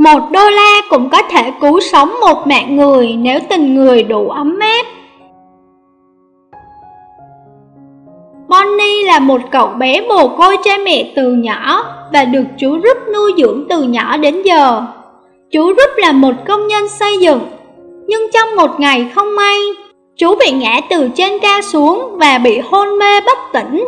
$1 cũng có thể cứu sống một mạng người nếu tình người đủ ấm áp. Bonnie là một cậu bé mồ côi cha mẹ từ nhỏ và được chú Rúp nuôi dưỡng từ nhỏ đến giờ. Chú Rúp là một công nhân xây dựng, nhưng trong một ngày không may, chú bị ngã từ trên cao xuống và bị hôn mê bất tỉnh.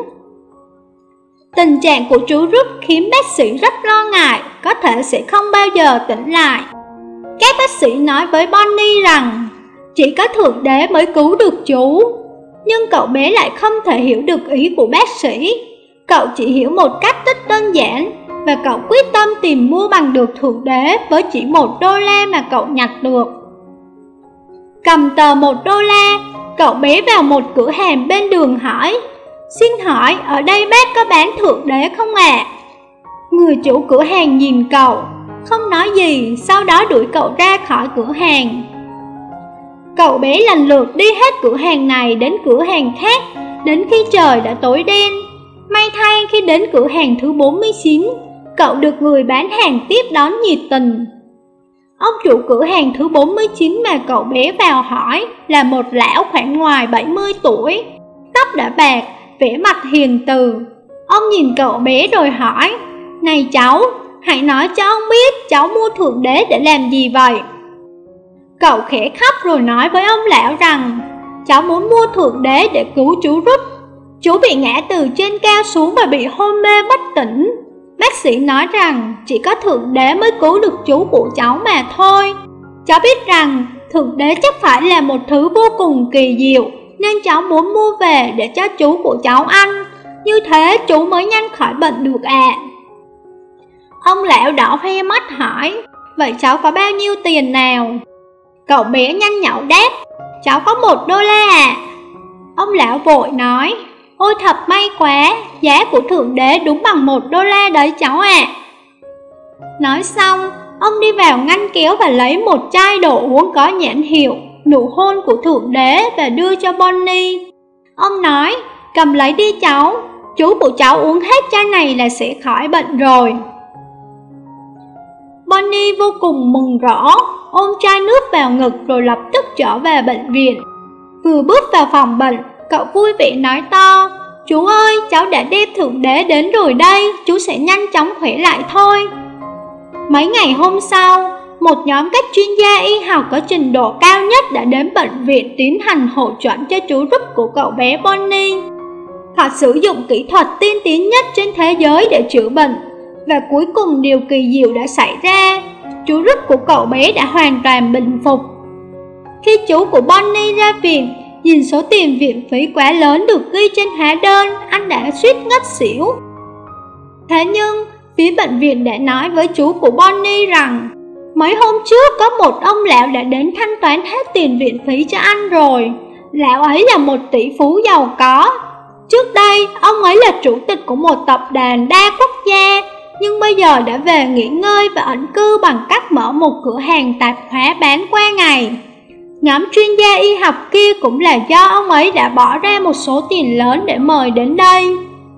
Tình trạng của chú Rúp khiến bác sĩ rất lo ngại, có thể sẽ không bao giờ tỉnh lại. Các bác sĩ nói với Bonnie rằng chỉ có Thượng Đế mới cứu được chú. Nhưng cậu bé lại không thể hiểu được ý của bác sĩ. Cậu chỉ hiểu một cách rất đơn giản, và cậu quyết tâm tìm mua bằng được Thượng Đế với chỉ $1 mà cậu nhặt được. Cầm tờ $1, cậu bé vào một cửa hàng bên đường hỏi: "Xin hỏi, ở đây bác có bán Thượng Đế không ạ?" Người chủ cửa hàng nhìn cậu, không nói gì, sau đó đuổi cậu ra khỏi cửa hàng. Cậu bé lần lượt đi hết cửa hàng này đến cửa hàng khác, đến khi trời đã tối đen. May thay khi đến cửa hàng thứ 49, cậu được người bán hàng tiếp đón nhiệt tình. Ông chủ cửa hàng thứ 49 mà cậu bé vào hỏi là một lão khoảng ngoài 70 tuổi, tóc đã bạc, vẻ mặt hiền từ. Ông nhìn cậu bé rồi hỏi: "Này cháu, hãy nói cho ông biết cháu mua Thượng Đế để làm gì vậy?" Cậu khẽ khóc rồi nói với ông lão rằng cháu muốn mua Thượng Đế để cứu chú Rúp. Chú bị ngã từ trên cao xuống và bị hôn mê bất tỉnh. Bác sĩ nói rằng chỉ có Thượng Đế mới cứu được chú của cháu mà thôi. Cháu biết rằng Thượng Đế chắc phải là một thứ vô cùng kỳ diệu, nên cháu muốn mua về để cho chú của cháu ăn. Như thế chú mới nhanh khỏi bệnh được ạ. Ông lão đỏ hoe mắt hỏi: "Vậy cháu có bao nhiêu tiền nào?" Cậu bé nhanh nhảu đáp: "Cháu có $1 ạ." Ông lão vội nói: "Ôi thật may quá, giá của Thượng Đế đúng bằng $1 đấy cháu ạ." Nói xong, ông đi vào ngăn kéo và lấy một chai đồ uống có nhãn hiệu Nụ hôn của Thượng Đế và đưa cho Bonnie. Ông nói: "Cầm lấy đi cháu, chú của cháu uống hết chai này là sẽ khỏi bệnh rồi." Bonnie vô cùng mừng rỡ, ôm chai nước vào ngực rồi lập tức trở về bệnh viện. Vừa bước vào phòng bệnh, cậu vui vẻ nói to: "Chú ơi, cháu đã đem Thượng Đế đến rồi đây, chú sẽ nhanh chóng khỏe lại thôi." Mấy ngày hôm sau, một nhóm các chuyên gia y học có trình độ cao nhất đã đến bệnh viện tiến hành hội chẩn cho chú Rúp của cậu bé Bonnie. Họ sử dụng kỹ thuật tiên tiến nhất trên thế giới để chữa bệnh, và cuối cùng điều kỳ diệu đã xảy ra. Chú Rúp của cậu bé đã hoàn toàn bình phục. Khi chú của Bonnie ra viện, nhìn số tiền viện phí quá lớn được ghi trên hóa đơn, anh đã suýt ngất xỉu. Thế nhưng, phía bệnh viện đã nói với chú của Bonnie rằng mấy hôm trước có một ông lão đã đến thanh toán hết tiền viện phí cho anh rồi. Lão ấy là một tỷ phú giàu có. Trước đây, ông ấy là chủ tịch của một tập đoàn đa quốc gia, nhưng bây giờ đã về nghỉ ngơi và ẩn cư bằng cách mở một cửa hàng tạp hóa bán qua ngày. Nhóm chuyên gia y học kia cũng là do ông ấy đã bỏ ra một số tiền lớn để mời đến đây.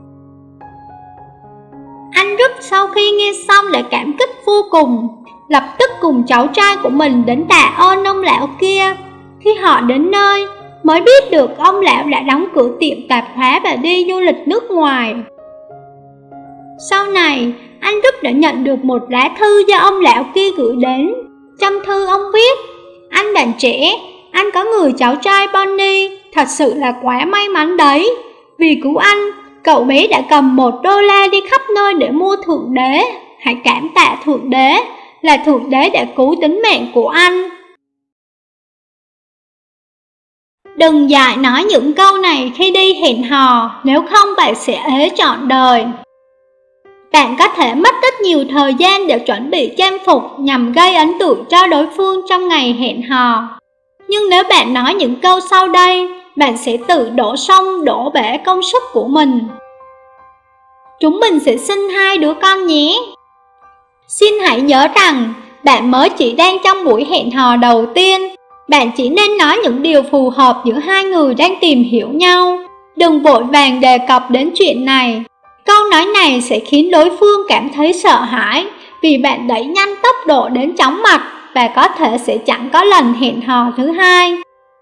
Anh Rúp sau khi nghe xong đã cảm kích vô cùng, lập tức cùng cháu trai của mình đến tạ ơn ông lão kia. Khi họ đến nơi, mới biết được ông lão đã đóng cửa tiệm tạp hóa và đi du lịch nước ngoài. Sau này, anh Rúp đã nhận được một lá thư do ông lão kia gửi đến. Trong thư ông viết: "Anh bạn trẻ, anh có người cháu trai Bonnie, thật sự là quá may mắn đấy. Vì cứu anh, cậu bé đã cầm $1 đi khắp nơi để mua Thượng Đế. Hãy cảm tạ Thượng Đế, là Thượng Đế đã cứu tính mạng của anh." Đừng dại nói những câu này khi đi hẹn hò, nếu không bạn sẽ ế trọn đời. Bạn có thể mất rất nhiều thời gian để chuẩn bị trang phục nhằm gây ấn tượng cho đối phương trong ngày hẹn hò. Nhưng nếu bạn nói những câu sau đây, bạn sẽ tự đổ sông đổ bể công sức của mình. Chúng mình sẽ sinh 2 đứa con nhé. Xin hãy nhớ rằng, bạn mới chỉ đang trong buổi hẹn hò đầu tiên. Bạn chỉ nên nói những điều phù hợp giữa hai người đang tìm hiểu nhau. Đừng vội vàng đề cập đến chuyện này. Câu nói này sẽ khiến đối phương cảm thấy sợ hãi vì bạn đẩy nhanh tốc độ đến chóng mặt và có thể sẽ chẳng có lần hẹn hò thứ hai.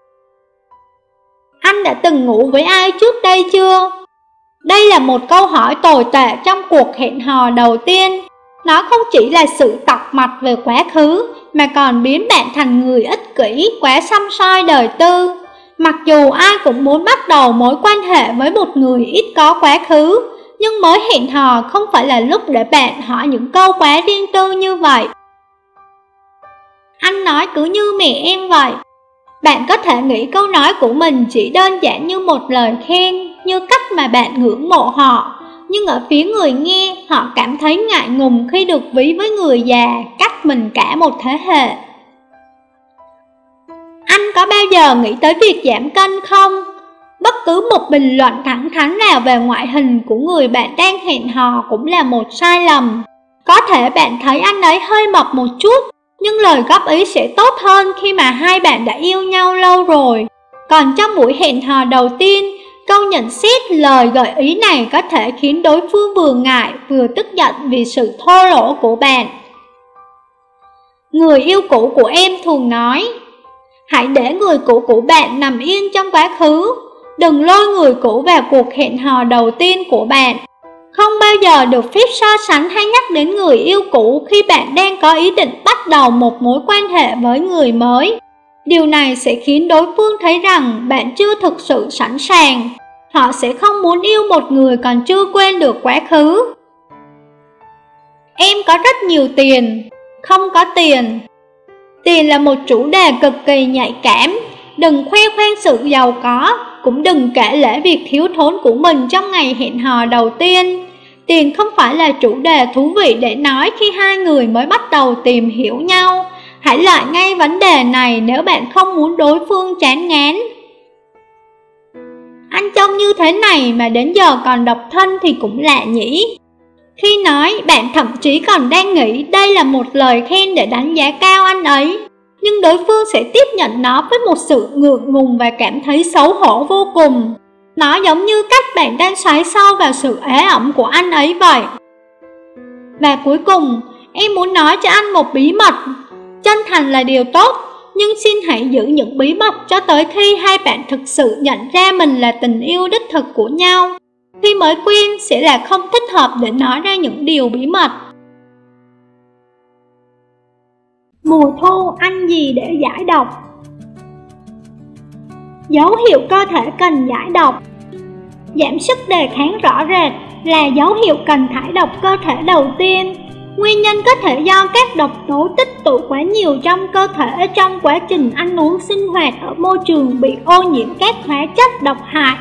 Anh đã từng ngủ với ai trước đây chưa? Đây là một câu hỏi tồi tệ trong cuộc hẹn hò đầu tiên. Nó không chỉ là sự tọc mạch về quá khứ, mà còn biến bạn thành người ích kỷ, quá săm soi đời tư. Mặc dù ai cũng muốn bắt đầu mối quan hệ với một người ít có quá khứ, nhưng mới hẹn hò không phải là lúc để bạn hỏi những câu quá riêng tư như vậy. Anh nói cứ như mẹ em vậy. Bạn có thể nghĩ câu nói của mình chỉ đơn giản như một lời khen, như cách mà bạn ngưỡng mộ họ, nhưng ở phía người nghe, họ cảm thấy ngại ngùng khi được ví với người già, cách mình cả một thế hệ. Anh có bao giờ nghĩ tới việc giảm cân không? Bất cứ một bình luận thẳng thắn nào về ngoại hình của người bạn đang hẹn hò cũng là một sai lầm. Có thể bạn thấy anh ấy hơi mập một chút, nhưng lời góp ý sẽ tốt hơn khi mà hai bạn đã yêu nhau lâu rồi. Còn trong buổi hẹn hò đầu tiên, câu nhận xét lời gợi ý này có thể khiến đối phương vừa ngại vừa tức giận vì sự thô lỗ của bạn. Người yêu cũ của em thường nói, hãy để người cũ của bạn nằm yên trong quá khứ. Đừng lôi người cũ vào cuộc hẹn hò đầu tiên của bạn. Không bao giờ được phép so sánh hay nhắc đến người yêu cũ khi bạn đang có ý định bắt đầu một mối quan hệ với người mới. Điều này sẽ khiến đối phương thấy rằng bạn chưa thực sự sẵn sàng. Họ sẽ không muốn yêu một người còn chưa quên được quá khứ. Em có rất nhiều tiền. Không có tiền. Tiền là một chủ đề cực kỳ nhạy cảm. Đừng khoe khoang sự giàu có, cũng đừng kể lể việc thiếu thốn của mình trong ngày hẹn hò đầu tiên. Tiền không phải là chủ đề thú vị để nói khi hai người mới bắt đầu tìm hiểu nhau. Hãy loại ngay vấn đề này nếu bạn không muốn đối phương chán ngán. Anh trông như thế này mà đến giờ còn độc thân thì cũng lạ nhỉ. Khi nói, bạn thậm chí còn đang nghĩ đây là một lời khen để đánh giá cao anh ấy. Nhưng đối phương sẽ tiếp nhận nó với một sự ngượng ngùng và cảm thấy xấu hổ vô cùng. Nó giống như cách bạn đang xoáy sâu vào sự ế ẩm của anh ấy vậy. Và cuối cùng, em muốn nói cho anh một bí mật. Chân thành là điều tốt, nhưng xin hãy giữ những bí mật cho tới khi hai bạn thực sự nhận ra mình là tình yêu đích thực của nhau. Khi mới quen sẽ là không thích hợp để nói ra những điều bí mật. Mùa thu ăn gì để giải độc? Dấu hiệu cơ thể cần giải độc. Giảm sức đề kháng rõ rệt là dấu hiệu cần thải độc cơ thể đầu tiên. Nguyên nhân có thể do các độc tố tích tụ quá nhiều trong cơ thể trong quá trình ăn uống sinh hoạt ở môi trường bị ô nhiễm các hóa chất độc hại.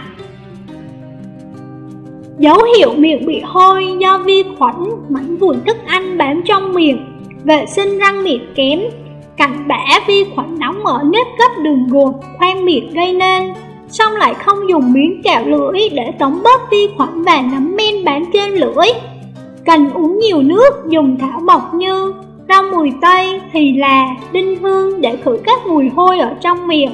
Dấu hiệu miệng bị hôi do vi khuẩn, mảnh vụn thức ăn bám trong miệng, vệ sinh răng miệng kém, cặn bã vi khuẩn đóng ở nếp gấp đường ruột, khoang miệng gây nên, xong lại không dùng miếng kẹo lưỡi để tống bớt vi khuẩn và nấm men bám trên lưỡi. Cần uống nhiều nước, dùng thảo mộc như rau mùi tây, thì là, đinh hương để khử các mùi hôi ở trong miệng.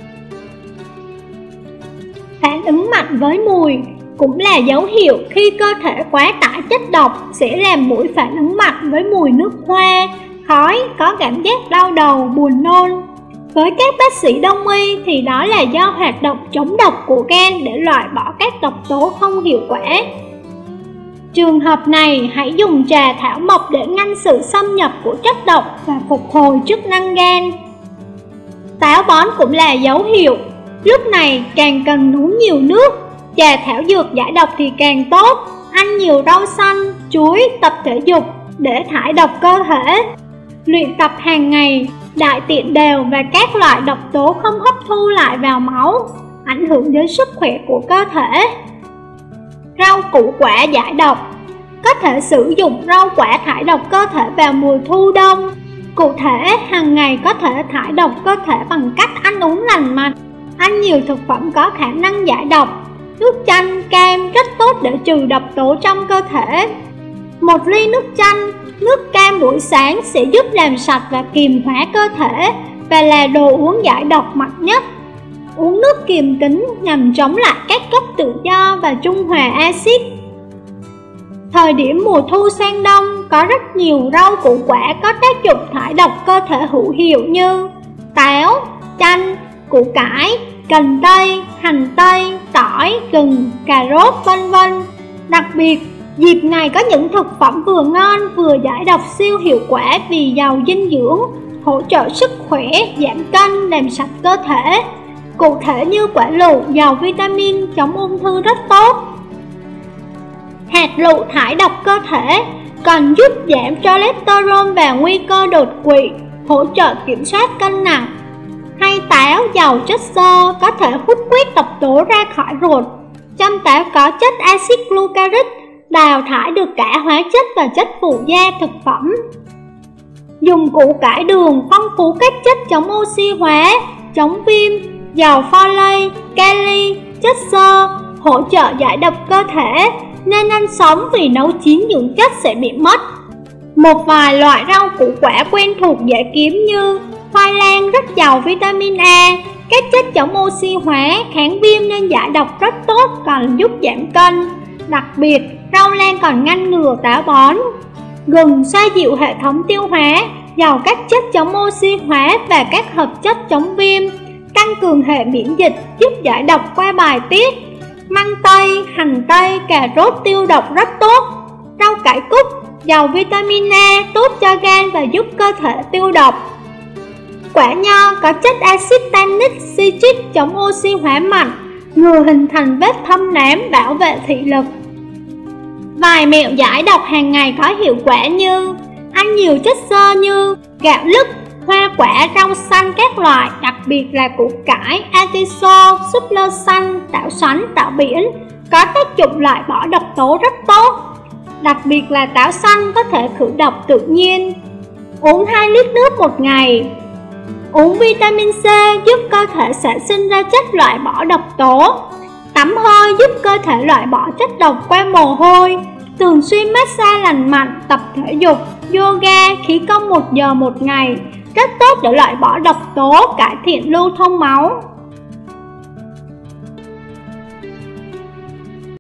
Phản ứng mạnh với mùi cũng là dấu hiệu khi cơ thể quá tải chất độc sẽ làm mũi phản ứng mạnh với mùi nước hoa, khói, có cảm giác đau đầu, buồn nôn. Với các bác sĩ đông y thì đó là do hoạt động chống độc của gan để loại bỏ các độc tố không hiệu quả. Trường hợp này, hãy dùng trà thảo mộc để ngăn sự xâm nhập của chất độc và phục hồi chức năng gan. Táo bón cũng là dấu hiệu. Lúc này càng cần uống nhiều nước. Trà thảo dược giải độc thì càng tốt. Ăn nhiều rau xanh, chuối, tập thể dục để thải độc cơ thể. Luyện tập hàng ngày, đại tiện đều và các loại độc tố không hấp thu lại vào máu, ảnh hưởng đến sức khỏe của cơ thể. Rau củ quả giải độc. Có thể sử dụng rau quả thải độc cơ thể vào mùa thu đông. Cụ thể, hàng ngày có thể thải độc cơ thể bằng cách ăn uống lành mạnh, ăn nhiều thực phẩm có khả năng giải độc. Nước chanh, cam rất tốt để trừ độc tố trong cơ thể. Một ly nước chanh, nước cam buổi sáng sẽ giúp làm sạch và kiềm hóa cơ thể và là đồ uống giải độc mạnh nhất. Uống nước kiềm tính nhằm chống lại các gốc tự do và trung hòa axit. Thời điểm mùa thu sang đông, có rất nhiều rau củ quả có tác dụng thải độc cơ thể hữu hiệu như táo, chanh, củ cải, cần tây, hành tây, tỏi, gừng, cà rốt, vân vân. Đặc biệt, dịp này có những thực phẩm vừa ngon vừa giải độc siêu hiệu quả vì giàu dinh dưỡng, hỗ trợ sức khỏe, giảm cân, làm sạch cơ thể. Cụ thể như quả lựu giàu vitamin chống ung thư rất tốt. Hạt lựu thải độc cơ thể, còn giúp giảm cholesterol và nguy cơ đột quỵ, hỗ trợ kiểm soát cân nặng. Hay táo giàu chất xơ có thể hút huyết độc tố ra khỏi ruột. Trong táo có chất axit glucaric, đào thải được cả hóa chất và chất phụ gia thực phẩm. Dùng củ cải đường phong phú các chất chống oxy hóa, chống viêm, giàu folate, kali, chất xơ, hỗ trợ giải độc cơ thể, nên ăn sống vì nấu chín những chất sẽ bị mất. Một vài loại rau củ quả quen thuộc dễ kiếm như khoai lang rất giàu vitamin A, các chất chống oxy hóa, kháng viêm nên giải độc rất tốt, còn giúp giảm cân. Đặc biệt, rau lan còn ngăn ngừa táo bón. Gừng xoa dịu hệ thống tiêu hóa, giàu các chất chống oxy hóa và các hợp chất chống viêm, tăng cường hệ miễn dịch, giúp giải độc qua bài tiết. Măng tây, hành tây, cà rốt tiêu độc rất tốt. Rau cải cúc giàu vitamin A, tốt cho gan và giúp cơ thể tiêu độc. Quả nho có chất axit tannic citric chống oxy hóa mạnh, ngừa hình thành vết thâm nám, bảo vệ thị lực. Vài mẹo giải độc hàng ngày có hiệu quả như ăn nhiều chất xơ như gạo lứt, hoa quả, rau xanh các loại, đặc biệt là củ cải, atiso, súp lơ xanh, tảo xoắn, tảo biển, có tác dụng loại bỏ độc tố rất tốt. Đặc biệt là táo xanh có thể khử độc tự nhiên. Uống 2 lít nước một ngày. Uống vitamin C giúp cơ thể sản sinh ra chất loại bỏ độc tố. Tắm hơi giúp cơ thể loại bỏ chất độc qua mồ hôi. Thường xuyên massage lành mạnh, tập thể dục, yoga, khí công 1 giờ một ngày, rất tốt để loại bỏ độc tố, cải thiện lưu thông máu.